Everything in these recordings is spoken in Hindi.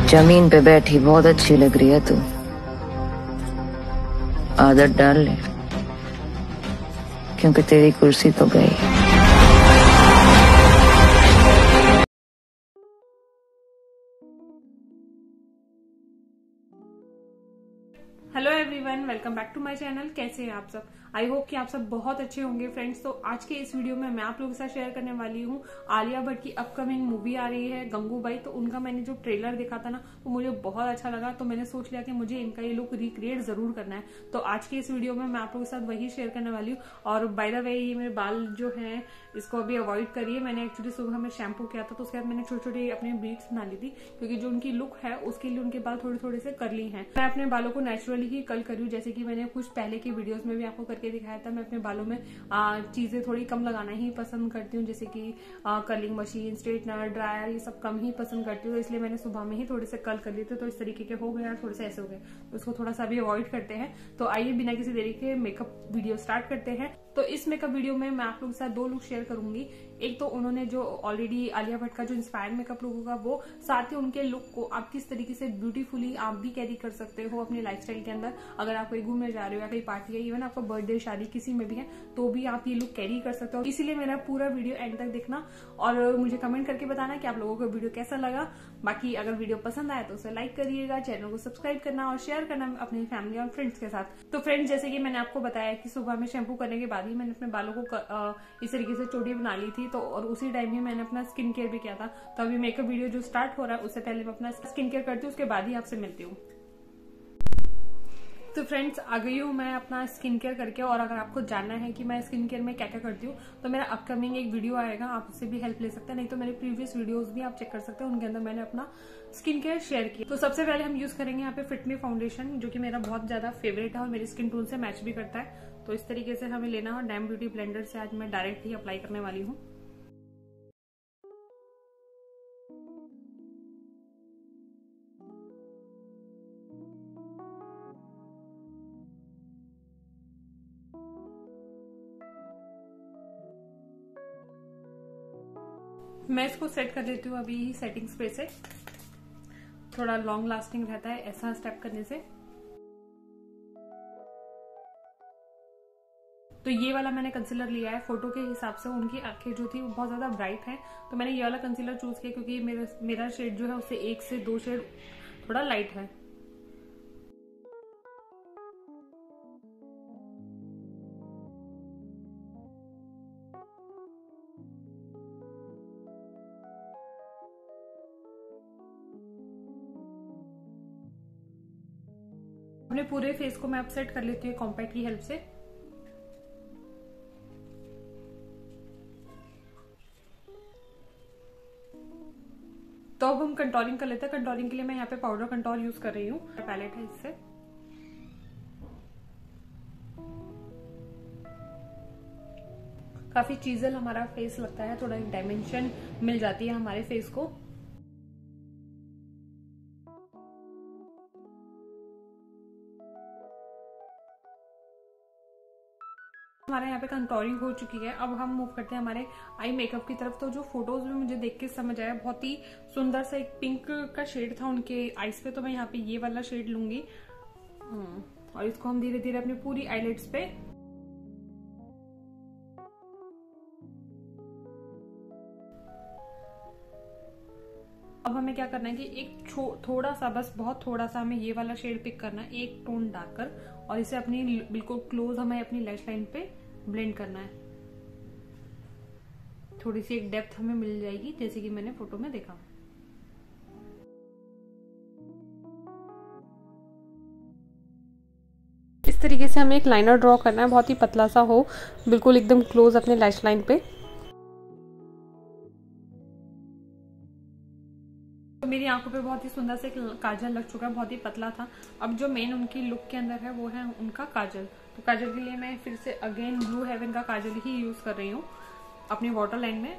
जमीन पे बैठी बहुत अच्छी लग रही है तू, आदत डाल ले, क्योंकि तेरी कुर्सी तो गई। Hello everyone, welcome back to my channel. कैसे हैं आप सब? आई होप कि आप सब बहुत अच्छे होंगे फ्रेंड्स। तो आज के इस वीडियो में मैं आप लोगों के साथ शेयर करने वाली हूँ आलिया भट्ट की अपकमिंग मूवी आ रही है गंगूबाई। तो उनका मैंने जो ट्रेलर देखा था ना, तो मुझे बहुत अच्छा लगा। तो मैंने सोच लिया कि मुझे इनका ये लुक रिक्रिएट जरूर करना है। तो आज के इस वीडियो में मैं आप लोगों के साथ वही शेयर करने वाली हूँ। और बाय द वे, ये मेरे बाल जो है इसको अभी अवॉइड करिए। मैंने एक्चुअली सुबह में शैम्पू किया था, तो उसके बाद मैंने छोटे छोटे अपने ब्रीड्स बना ली थी, क्योंकि जो उनकी लुक है उसके लिए उनके बाल थोड़े थोड़े से कर्ली हैं। मैं अपने बालों को नेचुरली ही कर्ल करी हूँ, जैसे कि मैंने कुछ पहले की वीडियोस में भी आपको करके दिखाया था। मैं अपने बालों में चीजें थोड़ी कम लगाना ही पसंद करती हूँ, जैसे कि कर्लिंग मशीन, स्ट्रेटनर, ड्रायर, ये सब कम ही पसंद करती हूँ। तो इसलिए मैंने सुबह में ही थोड़े से कर्ल कर लिए थे, तो इस तरीके के हो गए और थोड़े से ऐसे हो गए। तो उसको थोड़ा सा अभी अवॉइड करते हैं। तो आइए बिना किसी देरी के मेकअप वीडियो स्टार्ट करते हैं। तो इस मेकअप वीडियो में मैं आप लोगों के साथ दो लुक शेयर करूंगी। एक तो उन्होंने जो ऑलरेडी आलिया भट्ट का जो इंस्पायर्ड मेकअप लुक होगा वो, साथ ही उनके लुक को आप किस तरीके से ब्यूटीफुली आप भी कैरी कर सकते हो अपने लाइफस्टाइल के अंदर। अगर आप कहीं घूमने जा रहे हो या कहीं पार्टी है, इवन आपका बर्थडे, शादी किसी में भी है, तो भी आप ये लुक कैरी कर सकते हो। इसीलिए मेरा पूरा वीडियो एंड तक देखना और मुझे कमेंट करके बताना कि आप लोगों को वीडियो कैसा लगा। बाकी अगर वीडियो पसंद आए तो उसे लाइक करिएगा, चैनल को सब्सक्राइब करना और शेयर करना अपनी फैमिली और फ्रेंड्स के साथ। तो फ्रेंड्स, जैसे कि मैंने आपको बताया कि सुबह में शैम्पू करने के बाद ही मैंने अपने बालों को इस तरीके से चोटी बना ली थी, तो और उसी टाइम ही मैंने अपना स्किन केयर भी किया था। तो अभी मेकअप वीडियो जो स्टार्ट हो रहा है उससे पहले मैं अपना स्किन केयर करती हूँ, उसके बाद ही आपसे मिलती हूँ। तो फ्रेंड्स, आ गई हूँ मैं अपना स्किन केयर करके। और अगर आपको जानना है कि मैं स्किन केयर में क्या क्या करती हूँ, तो मेरा अपकमिंग एक वीडियो आएगा, आप उससे भी हेल्प ले सकते हैं। नहीं तो मेरे प्रीवियस वीडियोस भी आप चेक कर सकते हैं, उनके अंदर मैंने अपना स्किन केयर शेयर किया। तो सबसे पहले हम यूज करेंगे यहाँ पे फिट मी फाउंडेशन, जो कि मेरा बहुत ज्यादा फेवरेट है और मेरी स्किन टोन से मैच भी करता है। तो इस तरीके से हमें लेना है। डैम ब्यूटी ब्लेंडर से आज मैं डायरेक्ट ही अप्लाई करने वाली हूँ। मैं इसको सेट कर लेती हूँ अभी ही सेटिंग स्प्रे से। थोड़ा लॉन्ग लास्टिंग रहता है ऐसा स्टेप करने से। तो ये वाला मैंने कंसीलर लिया है फोटो के हिसाब से। उनकी आंखें जो थी वो बहुत ज्यादा ब्राइट है, तो मैंने ये वाला कंसीलर चूज किया, क्योंकि मेरा शेड जो है उससे 1 से 2 शेड थोड़ा लाइट है। अपने पूरे फेस को मैं अब सेट कर लेती हूँ कॉम्पैक्ट की हेल्प से। तो अब हम कंटोरिंग कर लेते हैं। कंटोरिंग के लिए मैं यहाँ पे पाउडर कंटोर यूज कर रही हूँ, पैलेट है इससे। काफी चीजल हमारा फेस लगता है, थोड़ा एक डायमेंशन मिल जाती है हमारे फेस को। हमारे यहाँ पे कंटोरिंग हो चुकी है। अब हम मूव करते हैं हमारे आई मेकअप की तरफ। तो जो फोटोज में मुझे देख के समझ आया, बहुत ही सुंदर सा एक पिंक का शेड था उनके आईज पे, तो मैं यहाँ पे ये वाला शेड लूंगी और इसको हम धीरे धीरे अपनी पूरी आईलिड्स पे अब हमें क्या करना है कि एक थोड़ा सा, बस बहुत थोड़ा सा हमें ये वाला शेड पिक करना है, एक टोन डार्कर, और इसे अपनी बिल्कुल क्लोज हमें अपनी लैश लाइन पे ब्लेंड करना है। थोड़ी सी एक डेप्थ हमें मिल जाएगी, जैसे कि मैंने फोटो में देखा। इस तरीके से हमें एक लाइनर ड्रॉ करना है, बहुत ही पतला सा हो, बिल्कुल एकदम क्लोज अपने लैश लाइन पे। तो मेरी आंखों पे बहुत ही सुंदर से एक काजल लग चुका है, बहुत ही पतला था। अब जो मेन उनकी लुक के अंदर है वो है उनका काजल। तो काजल के लिए मैं फिर से अगेन ब्लू हेवन का काजल ही यूज कर रही हूँ अपनी वाटर लाइन में।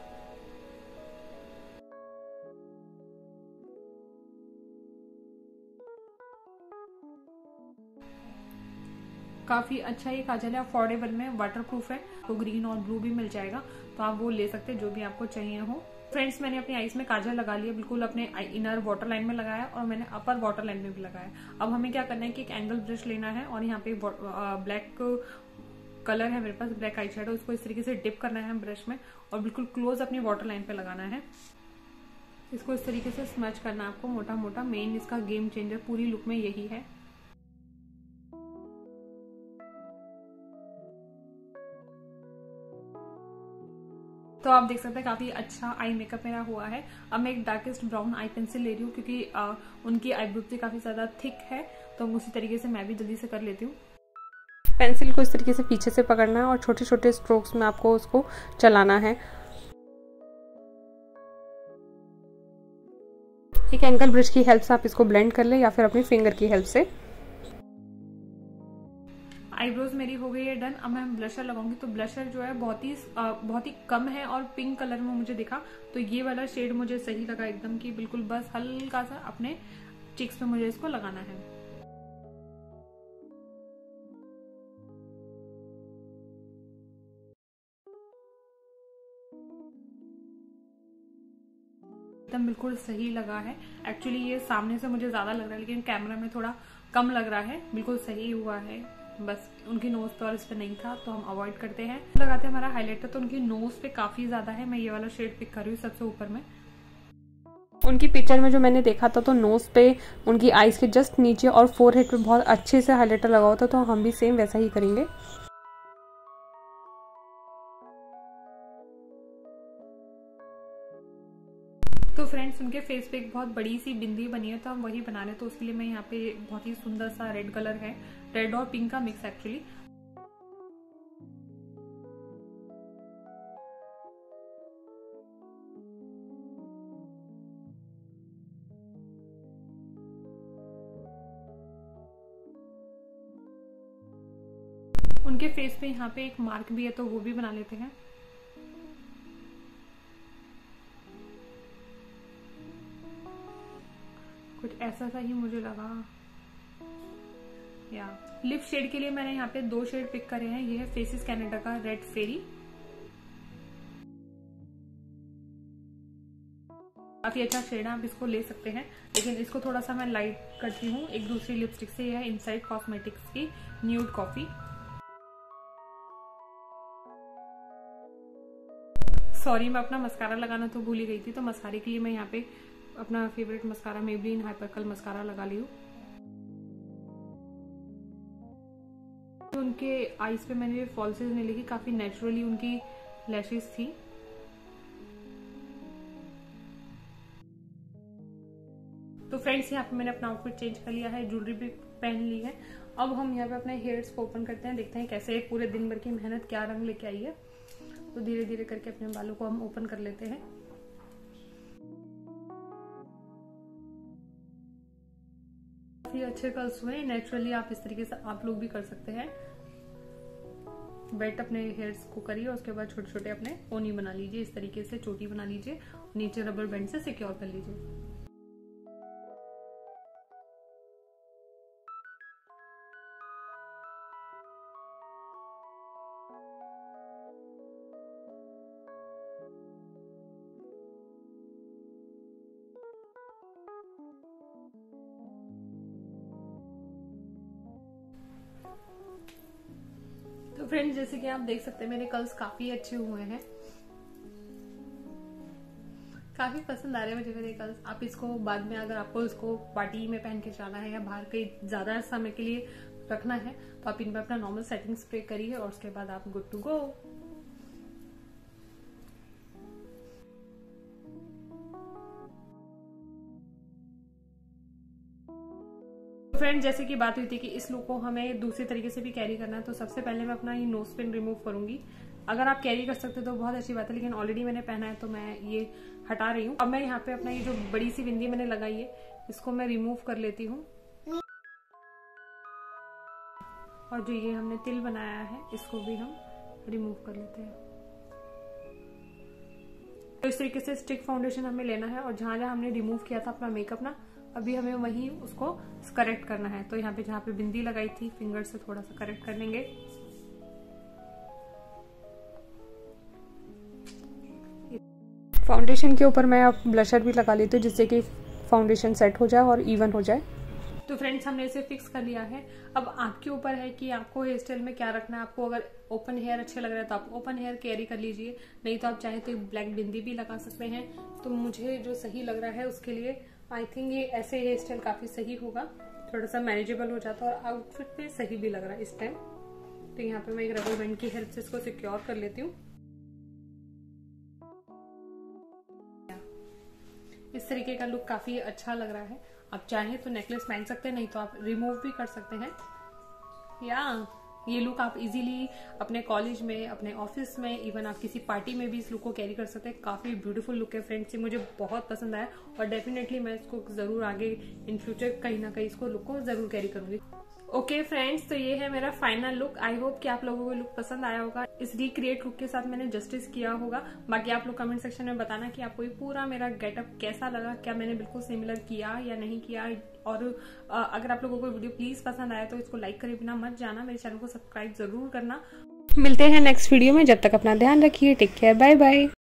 काफी अच्छा ये काजल है, अफोर्डेबल में, वाटर प्रूफ है, तो ग्रीन और ब्लू भी मिल जाएगा, तो आप वो ले सकते हैं जो भी आपको चाहिए हो। फ्रेंड्स मैंने अपनी आईज में काजल लगा लिया, बिल्कुल अपने इनर वाटर लाइन में लगाया और मैंने अपर वाटर लाइन में भी लगाया। अब हमें क्या करना है कि एक एंगल ब्रश लेना है और यहाँ पे ब्लैक कलर है मेरे पास, ब्लैक आई शेडो, उसको इस तरीके से डिप करना है ब्रश में और बिल्कुल क्लोज अपनी वाटर लाइन पे लगाना है। इसको इस तरीके से स्मच करना है आपको मोटा मोटा। मेन इसका गेम चेंजर पूरी लुक में यही है। तो आप देख सकते हैं काफी अच्छा आई मेकअप मेरा हुआ है। अब मैं एक डार्केस्ट ब्राउन आई पेंसिल ले रही हूँ क्योंकि उनकी आईब्रो भी काफी ज्यादा थिक है, तो उसी तरीके से मैं भी जल्दी से कर लेती हूँ। पेंसिल को इस तरीके से पीछे से पकड़ना है और छोटे छोटे स्ट्रोक्स में आपको उसको चलाना है। एक एंगल ब्रश की हेल्प से आप इसको ब्लेंड कर ले या फिर अपनी फिंगर की हेल्प से। आईब्रोज मेरी हो गई है डन। अब मैं ब्लशर लगाऊंगी, तो ब्लशर जो है बहुत ही कम है और पिंक कलर में मुझे दिखा, तो ये वाला शेड मुझे सही लगा एकदम कि बिल्कुल बस हल्का सा अपने चिक्स पे मुझे इसको लगाना है। एकदम बिल्कुल सही लगा है। एक्चुअली ये सामने से मुझे ज्यादा लग रहा है लेकिन कैमरा में थोड़ा कम लग रहा है। बिल्कुल सही हुआ है, बस उनकी नोज पे और इस पे नहीं था तो हम अवॉइड करते हैं। लगाते हैं हमारा हाइलाइटर, तो उनकी नोज पे काफी ज्यादा है। मैं ये वाला शेड पिक कर रही हूँ सबसे ऊपर में। उनकी पिक्चर में जो मैंने देखा था तो नोज पे, उनकी आईज के जस्ट नीचे और फोरहेड पे बहुत अच्छे से हाइलाइटर लगा हुआ था, तो हम भी सेम वैसा ही करेंगे। तो फ्रेंड्स उनके फेस पे एक बहुत बड़ी सी बिंदी बनी है, तो हम वही बना रहे हैं। तो उसके लिए मैं यहाँ पे बहुत ही सुंदर सा रेड कलर है, रेड और पिंक का मिक्स एक्चुअली। उनके फेस पे यहाँ पे एक मार्क भी है, तो वो भी बना लेते हैं। कुछ ऐसा सा ही मुझे लगा। या लिप शेड के लिए मैंने यहाँ पे 2 शेड पिक करे हैं। ये है फेसेस कनाडा का रेड फेरी, काफी अच्छा शेड है, आप इसको ले सकते हैं, लेकिन इसको थोड़ा सा मैं लाइट करती हूँ एक दूसरी लिपस्टिक से। यह है इनसाइड कॉस्मेटिक्स की न्यूड कॉफी। सॉरी, मैं अपना मस्कारा लगाना तो भूल ही गई थी, तो मस्कारे के लिए मैं यहाँ पे अपना favourite mascara Maybelline hypercurl mascara लगा ली हूँ। तो उनके आईज पे मैंने फॉल्सेस नहीं लगी, काफी नेचुरली उनकी लैशेस थी। तो फ्रेंड्स यहाँ पे मैंने अपना आउटफिट चेंज कर लिया है, ज्वेलरी भी पहन ली है। अब हम यहाँ पे अपने हेयर्स को ओपन करते हैं, देखते हैं कैसे पूरे दिन भर की मेहनत क्या रंग लेके आई है। तो धीरे धीरे करके अपने बालों को हम ओपन कर लेते हैं। काफी अच्छे कर्ल्स हुए नेचुरली, आप इस तरीके से आप लोग भी कर सकते हैं। वेट अपने हेयर्स को करिए, उसके बाद छोटे छोटे अपने पोनी बना लीजिए, इस तरीके से चोटी बना लीजिए, नीचे रबर बैंड से सिक्योर कर लीजिए। तो फ्रेंड्स जैसे कि आप देख सकते हैं मेरे कर्ल्स काफी अच्छे हुए हैं, काफी पसंद आ रहे हैं मुझे मेरे कर्ल्स। आप इसको बाद में अगर आपको इसको पार्टी में पहन के जाना है या बाहर कहीं ज्यादा समय के लिए रखना है तो आप इन पर अपना नॉर्मल सेटिंग स्प्रे करिए और उसके बाद आप गुड टू गो। फ्रेंड जैसे कि बात हुई थी कि इस लुक को हमें दूसरे तरीके से भी कैरी करना है, तो सबसे पहले मैं अपना ये नोज पिन रिमूव करूंगी। अगर आप कैरी कर सकते तो बहुत अच्छी बात है, लेकिन ऑलरेडी मैंने पहना है तो मैं ये हटा रही हूँ। अब मैं यहाँ पे अपना ये जो बड़ी सी बिंदी मैंने लगाई है इसको मैं रिमूव कर लेती हूँ, और जो ये हमने तिल बनाया है इसको भी हम रिमूव कर लेते हैं। तो इस तरीके से स्टिक फाउंडेशन हमें लेना है, और जहां जहां हमने रिमूव किया था अपना मेकअप ना, अभी हमें वहीं उसको करेक्ट करना है। तो यहाँ पे जहाँ पे बिंदी लगाई थी फिंगर से थोड़ा सा करेक्ट कर लेंगे। फाउंडेशन के ऊपर मैं अब ब्लशर भी लगा लेती हूँ जिससे कि फाउंडेशन सेट हो जाए और इवन हो जाए। तो फ्रेंड्स हमने इसे फिक्स कर लिया है। अब आपके ऊपर है कि आपको हेयर स्टाइल में क्या रखना है। आपको अगर ओपन हेयर अच्छे लग रहा है तो आप ओपन हेयर कैरी कर लीजिए, नहीं तो आप चाहे तो ब्लैक बिंदी भी लगा सकते हैं। तो मुझे जो सही लग रहा है उसके लिए आई थिंक ये ऐसे हेयर स्टाइल काफी सही होगा, थोड़ा सा मैनेजेबल हो जाता है और आउटफिट में सही भी लग रहा है इस टाइम। तो यहाँ पे मैं एक रबर बैंड की हेल्प से इसको सिक्योर कर लेती हूँ। इस तरीके का लुक काफी अच्छा लग रहा है। आप चाहें तो नेकलेस पहन सकते हैं, नहीं तो आप रिमूव भी कर सकते हैं। या ये लुक आप इजीली अपने कॉलेज में, अपने ऑफिस में, इवन आप किसी पार्टी में भी इस लुक को कैरी कर सकते हैं। काफी ब्यूटीफुल लुक है फ्रेंड्स, ये मुझे बहुत पसंद आया और डेफिनेटली मैं इसको जरूर आगे इन फ्यूचर कहीं ना कहीं इसको लुक को जरूर कैरी करूंगी। ओके फ्रेंड्स, तो ये है मेरा फाइनल लुक। आई होप कि आप लोगों को लुक पसंद आया होगा। इस रिक्रिएट लुक के साथ मैंने जस्टिस किया होगा। बाकी आप लोग कमेंट सेक्शन में बताना कि आपको ये पूरा मेरा गेटअप कैसा लगा, क्या मैंने बिल्कुल सिमिलर किया या नहीं किया। और अगर आप लोगों को वीडियो प्लीज पसंद आया तो इसको लाइक करे बिना मत जाना, मेरे चैनल को सब्सक्राइब जरूर करना। मिलते हैं नेक्स्ट वीडियो में, जब तक अपना ध्यान रखिए। Take care, bye bye.